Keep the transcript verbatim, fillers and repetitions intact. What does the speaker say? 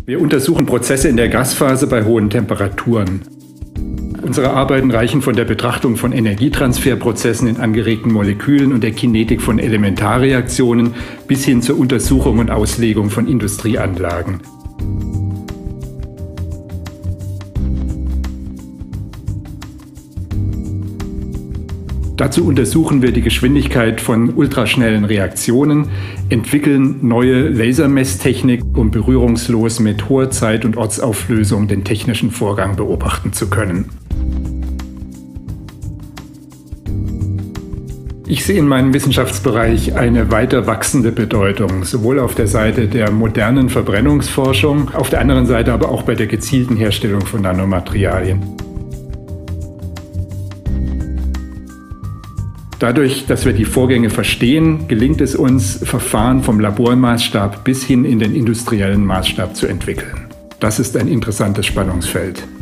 Wir untersuchen Prozesse in der Gasphase bei hohen Temperaturen. Unsere Arbeiten reichen von der Betrachtung von Energietransferprozessen in angeregten Molekülen und der Kinetik von Elementarreaktionen bis hin zur Untersuchung und Auslegung von Industrieanlagen. Dazu untersuchen wir die Geschwindigkeit von ultraschnellen Reaktionen, entwickeln neue Lasermesstechnik, um berührungslos mit hoher Zeit- und Ortsauflösung den technischen Vorgang beobachten zu können. Ich sehe in meinem Wissenschaftsbereich eine weiter wachsende Bedeutung, sowohl auf der Seite der modernen Verbrennungsforschung, auf der anderen Seite aber auch bei der gezielten Herstellung von Nanomaterialien. Dadurch, dass wir die Vorgänge verstehen, gelingt es uns, Verfahren vom Labormaßstab bis hin in den industriellen Maßstab zu entwickeln. Das ist ein interessantes Spannungsfeld.